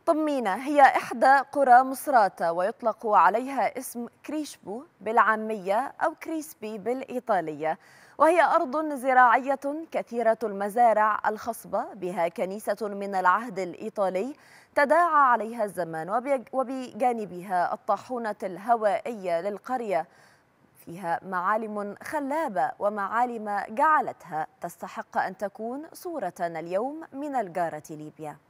طمينة هي إحدى قرى مصراتة، ويطلق عليها اسم كريشبو بالعامية أو كريسبي بالإيطالية، وهي أرض زراعية كثيرة المزارع الخصبة، بها كنيسة من العهد الإيطالي تداعى عليها الزمان، وبجانبها الطاحونة الهوائية للقرية، فيها معالم خلابة ومعالم جعلتها تستحق أن تكون صورة اليوم من الجارة ليبيا.